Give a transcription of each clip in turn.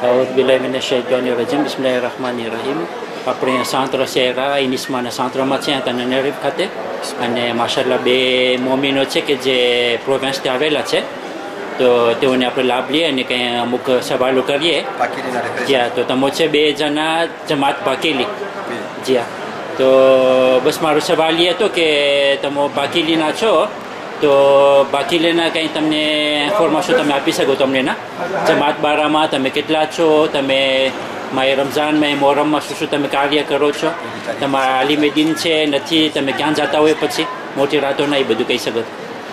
Bismillahirrahmanirrahim. Bismillahirrahmanirrahim. આપણે Santra Sera Inismana Santraમાં છે તનનરીફ ખાતે અને માશાઅલ્લાહ બે મોમિનો છે કે જે પ્રોવિન્સથી આવેલા છે તો તેઓને આપણે લાભ લઈએ અને કંઈ અમુક સવાલો કરીએ. જી હા, તો તમે છે બે જણા જમાત બાકીલી. જી હા, તો બસ મારો સવાલ એ હતો કે તમે બાકીલીના છો તો બાકીલીના કંઈ તમને ઇન્ફોર્મેશન તમે આપી શકો તમને ના જમાત બારામાં તમે કેટલા છો, તમે માય રમઝાનમાં મોહરમમાં શું તમે કાર્ય કરો છો, તમારા આલિમે દિન છે નથી, તમે ક્યાં જતા હોય પછી મોટી રાતો ના એ બધું કહી શકો.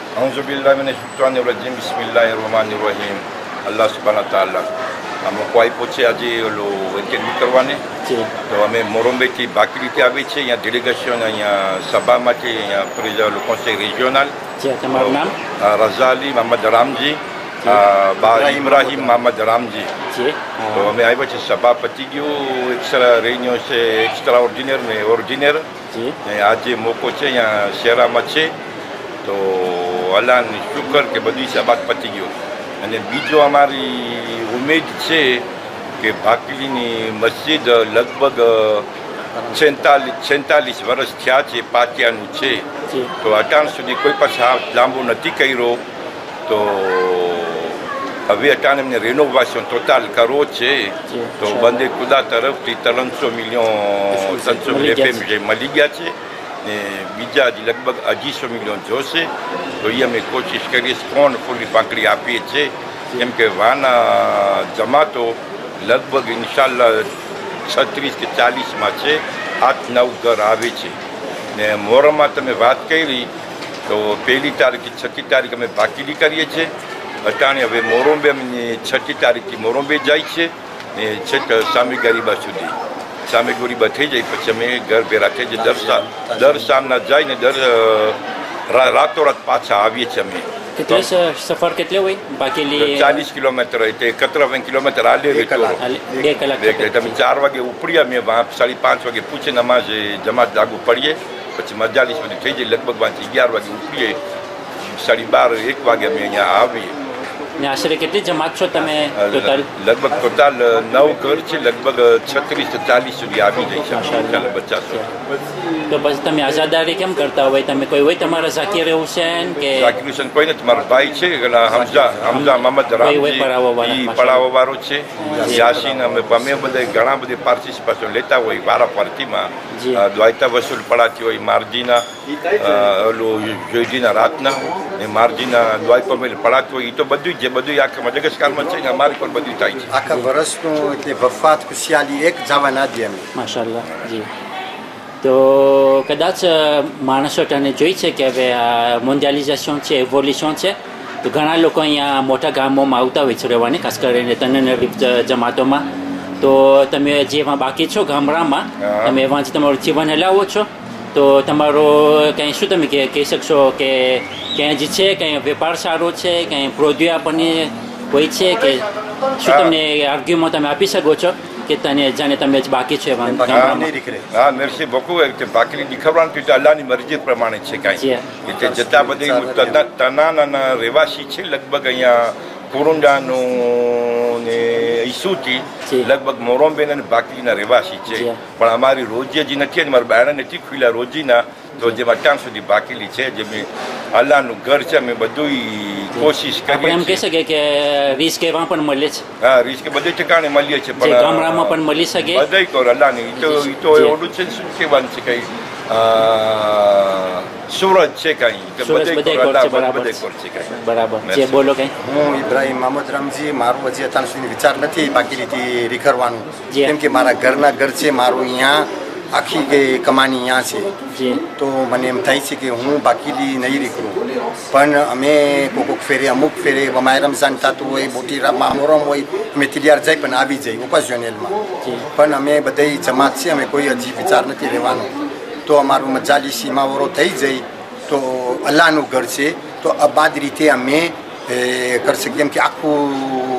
બિસ્મિલ્લાહિર્રહમાનિર્રહીમ. અલ્લાહ સુબ્હાનહુ વ તઆલા અમુક આપ્યો છે આજે ઓલું ઇન્ટરવ્યૂ કરવાને. તો અમે મોરમ્બેથી બાકીલીથી આવી છે અહીંયા ડેલિગેશન અહીંયા સભામાંથી અહીંયા પ્રેઝ કોન્સેલ રિજિયોનલ. તમારું નામ? રઝા અલી મોહમ્મદ રામજી, ઇબ્રાહિમ મોહમ્મદ રામજી. તો અમે આવ્યા છે, સભા પતી ગયું, એક્સ્ટ્રા રેન્યો છે, એક્સ્ટ્રા ઓર્ડિનર ને ઓર્ડિનર. આજે મોકો છે અહીંયા શહેરામાં છે. તો અલ્લાહની શુકર કે બધી સભા પતી ગયું. અને બીજો અમારી ઉમેદ છે કે બાકીલીની મસ્જિદ લગભગ 46 વર્ષ થયા છે, પાટિયાનું છે. તો અટાણ સુધી કોઈ પાસે લાંબુ નથી કર્યો. તો હવે અટાણ એમને રેનોવેશન ટોટલ કરવો છે. તો બંદે ખુદા તરફથી 300 મિલિયન જે મળી ગયા છે ને બીજા લગભગ 250 મિલિયન જોશે. તો એ અમે કોશિશ કરીએ કોણ ફૂલી પાંકડી આપીએ છીએ. કેમ કે વાના જમાતો લગભગ ઇન્શાલ્લાહ 36 કે 40માં છે, 8-9 ઘર આવે છે. ને મોહરમમાં તમે વાત કરી તો 1લી તારીખથી 6મી તારીખ અમે બાકીલી કરીએ છીએ. અટાણે હવે મોરમ્બે 6મી તારીખથી મોરમ્બે જાય છે ને છેક સામે ગરીબા સુધી. સામે ગરીબા થઈ જાય પછી અમે ઘર ભેરા થઈ જાય. દર સામના જાય ને રાતોરાત પાછા આવીએ છીએ અમે. કેટલે સફર કેટલે હોય બાકીલી? 40 કિલોમીટર હોય તે 80 કિલોમીટર હાલે 2 કલાક. તમે 4 વાગે ઉપડ્યા, મેં 5:30 વાગે પૂછે નમાઝ જમાત લાગુ પડીએ પછી મજાલીસ બધી થઈ જાય. લગભગ 11 વાગે ઉપડીએ, 12:30 1 વાગે અમે અહીંયા આવીએ. ને આશરે કેટલી જમાત છો તમે ટોટલ? લગભગ ટોટલ 9 ઘર છે, લગભગ 36 થી 40 સુધી આવી જાય છે. 50 તો પછી તમે આઝાદારી કેમ કરતા હોય? તમે કોઈ હોય તમારા ઝાકીર હુસેન કે? ઝાકીર હુસેન કોઈ નથી, મારો ભાઈ છે હમઝા મોહમ્મદ રામજી, પડાવવા વાળો છે. યાસીન અમે બધા ઘણા બધા પાર્ટિસિપેશન લેતા હોય વારા પાર્ટીમાં. દ્વાયતા વસૂલ પડાતી હોય મારજીના ઓલું જોઈજીના રાતના ને મારજીના દ્વાયપા મેં પડાતું હોય. એ તો બધું જ બધું આખા મડગસ્કારમાં છે ને અમારી પર બધું થાય છે. આખા વર્ષનું એટલે વફાત ખુશિયાલી એક જવા ના દે અમે. માશાઅલ્લાહ. જી, તો કદાચ માણસો તને જોઈ છે કે હવે આ મોન્ડિયાલિઝેશન છે, એવોલ્યુશન છે, તો ઘણા લોકો અહીંયા મોટા ગામોમાં આવતા હોય છે રહેવાની, ખાસ કરીને તનનરીફ જમાતોમાં. તો તમે જેમાં બાકી છો ગામડામાં, તમે એમાંથી તમારું જીવન હલાવો છો. તો તમારો કંઈ શું તમે કહી શકશો કે ક્યાંય જ છે કંઈ વેપાર સારો છે, કંઈ પ્રોદ્યોગ આપણને હોય છે કે શું તમને આર્ગ્યુમાં તમે આપી શકો છો કે તને જાણે તમે જ બાકી છો એમાં? હા, મેરસી બકુ બાકી દીખવવાનું તો અલ્લાહની મરજી પ્રમાણે છે. કાંઈ કે જતા બધી તનાના રહેવાસી છે લગભગ અહીંયા કુરુંડાનું ને ઈસુથી લગભગ મોરમ્બેના અને બાકીના રહેવાસી છે. પણ અમારી રોજી હજી નથી, અને મારા બાયણા નથી ખુલ્યા રોજીના. તો જેમ અટાણ સુધી બાકીલી છે, જે અલ્લાહનું ઘર છે, અમે બધું કોશિશ કરીએ. એમ કહી શકીએ કે રિસ્ક એવા પણ મળે છે? હા, રિસ્ક બધે ઠેકાણે મળીએ છીએ, પણ ગામડામાં પણ મળી શકે બધે કરો અલ્લાહની. તો ઓલું છે શું કહેવાનું છે કઈ સુરત છે કઈ બરાબર છે. બોલો કઈ. હું ઇબ્રાહિમ મોહમ્મદ રામજી. મારું હજી અત્યાર સુધી વિચાર નથી બાકીલીથી રીખરવાનું, કેમ કે મારા ઘરના ઘર છે, મારું અહીંયા આખી કમાની અહીંયા છે. તો મને એમ થાય છે કે હું બાકીલી નહીં રીકરું. પણ અમે કોઈક ફેરે અમુક ફેરે માય રમઝાન થતું હોય, મોટી મોહરમ હોય, અમે તૈયાર જાય પણ આવી જાય ઓકેઝનલમાં. પણ અમે બધા જમાત છે, અમે કોઈ હજી વિચાર નથી રહેવાનો. તો અમારું મજાલીસી માવરો થઈ જાય તો અલ્લાહનું ઘર છે, તો અબાદ રીતે અમે કરશે. કેમ કે આખું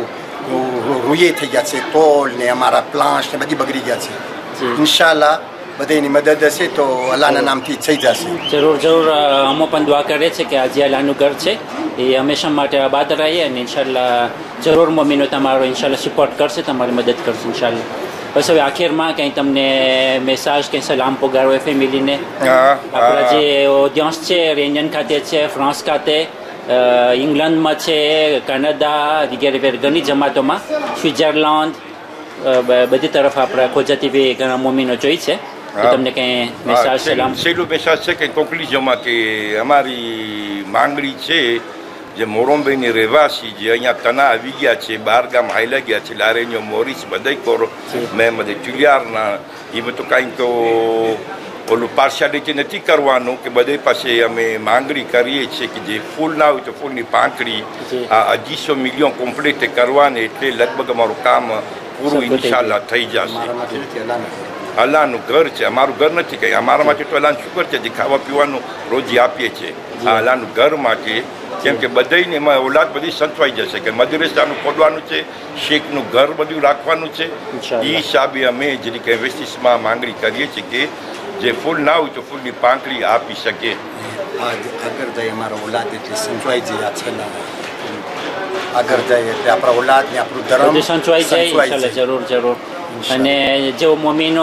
રૂએ થઈ ગયા છે, તોલ ને અમારા પ્લાન્ટ ને બધી બગડી ગયા છે. ઇન્શાલ્લાહ બધાની મદદ હશે તો અલ્લાહના નામથી થઈ જશે. જરૂર જરૂર અમો પણ દુઆ કરે છે કે આ જે અલ્લાહનું ઘર છે એ હંમેશા માટે આબાદ રહે અને ઇન્શાલ્લાહ જરૂર મમ્મીનો તમારો ઇન્શાલ્લાહ સપોર્ટ કરશે, તમારી મદદ કરશે ઇન્શાલ્લાહ. બસ હવે આખિરમાં કંઈ તમને મેસેજ કંઈ સલામ પોગાડો એ ફેમિલીને? આપણા જે ઓડિયન્સ છે રેન્જન ખાતે છે, ફ્રાન્સ ખાતે, ઇંગ્લેન્ડમાં છે, કનાડા વગેરે ઘણી જમાતોમાં, સ્વિટ્ઝરલેન્ડ બધી તરફ આપણા ખોજા ટીવી ઘણા મમ્મીનો જોઈ છે. તમને કંઈ મેસેજ સલામ? છેલ્લું મેસેજ છે કે કોન્ક્લુઝનમાં કે અમારી માંગણી છે જે મોરંબેની રહેવાસી જે અહીંયા તના આવી ગયા છે, બહાર ગામ હાઈલા ગયા છે, લારેન્યો મોરિસ બધા કોરો મેં બધે ચુલિયારના એ બધું કાંઈ તો ઓલું પાર્શિયાલિટી નથી કરવાનું કે બધે પાસે અમે માંગણી કરીએ છીએ કે જે ફૂલ ના હોય તો ફૂલની પાંખડી આ 250 મિલિયન કમ્પ્લીટ કરવાની, એટલે લગભગ અમારું કામ પૂરું ઇન્શાલ્લાહ થઈ જશે. અલ્લાહનું ઘર છે, અમારું ઘર નથી કંઈ. અમારા માટે તો અલ્લાહનું શુકર છે જે ખાવા પીવાનું રોજી આપીએ છીએ. આ અલ્લાહનું ઘર માટે કેમ કે બધાને એમાં ઓલાદ બધી સંતવાઈ જશે કે મદરેસાનું ખોલવાનું છે, શેખનું ઘર બધું રાખવાનું છે. એ હિસાબે અમે જેની કંઈ વેસ્ટિસમાં માંગણી કરીએ છીએ કે જે ફૂલ ના હોય તો ફૂલની પાંખડી આપી શકે. આગળ જાય અમારા ઓલાદ એટલે સંતવાઈ જાય છે, આગળ જાય એટલે આપણા ઓલાદ ને આપણું ધર્મ સંતવાઈ જાય. જરૂર જરૂર. અને જો મમ્મીનો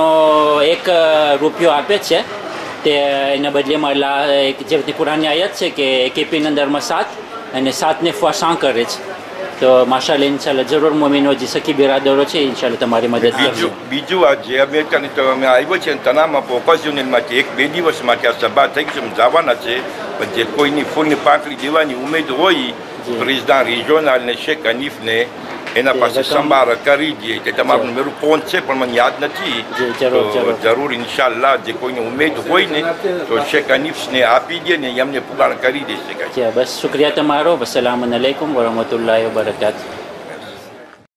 1 રૂપિયો આપે છે તે એના બદલેમાં જે કુરાનની આયત છે કે કેપીની અંદરમાં 7 અને 7ને ફસાં કરે છે. તો માશાલ્લાહ ઇન્શાલ્લાહ જરૂર મમ્મીનો જે સખી બિરાદરો છે ઇન્શાલ્લાહ તમારી મદદ કરશે. બીજું આ જે અમેરિકાની તો અમે આવ્યો છે તનામાં ફોકસ યુનિયનમાંથી 1-2 દિવસ માટે આ સભા થઈ છે, જવાના છે. પણ જે કોઈની ફૂલની પાંખડી દેવાની ઉમેદ હોય પ્રેસિડન્ટ રિજોનલ ને શેખ હનીફને એના પાસે સંભાળ કરી દઈએ કે તમારું મેરું ફોન છે પણ મને યાદ નથી. જરૂર ઇન્શાલ્લાહ જે કોઈને ઉમેદ હોય ને તો શેખ હનીફને આપી દે ને એમને પુરાણ કરી દેશે. બસ શુક્રિયા તમારો. અસલામુ અલૈકુમ વરહમતુલ્લાહિ વબરકાતુહુ.